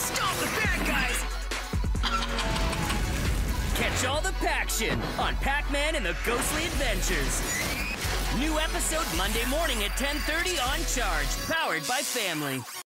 Stop the bad guys! Catch all the Pac-Man on Pac-Man and the Ghostly Adventures. New episode Monday morning at 10:30 on Charge, powered by Family.